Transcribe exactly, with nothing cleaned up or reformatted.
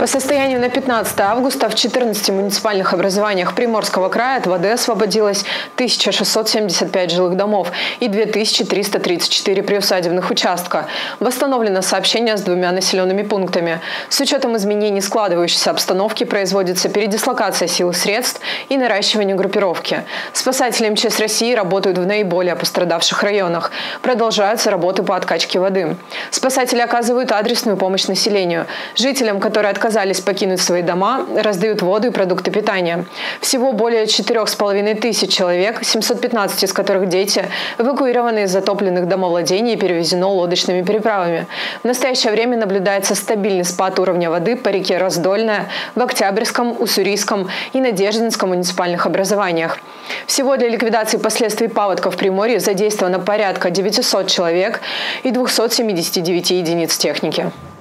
По состоянию на пятнадцатое августа в четырнадцати муниципальных образованиях Приморского края от воды освободилось тысяча шестьсот семьдесят пять жилых домов и две тысячи триста тридцать четыре приусадебных участка. Восстановлено сообщение с двумя населенными пунктами. С учетом изменений складывающейся обстановки производится передислокация сил и средств и наращивание группировки. Спасатели эм че эс России работают в наиболее пострадавших районах. Продолжаются работы по откачке воды. Спасатели оказывают адресную помощь населению. Жителям, которые отказались покинуть свои дома, раздают воду и продукты питания. Всего более четырёх с половиной тысяч человек, семьсот пятнадцать из которых дети, эвакуированы из затопленных домовладений и перевезено лодочными переправами. В настоящее время наблюдается стабильный спад уровня воды по реке Раздольная в Октябрьском, Уссурийском и Надеждинском муниципальных образованиях. Всего для ликвидации последствий паводков в Приморье задействовано порядка девятисот человек и двухсот семидесяти девяти единиц техники.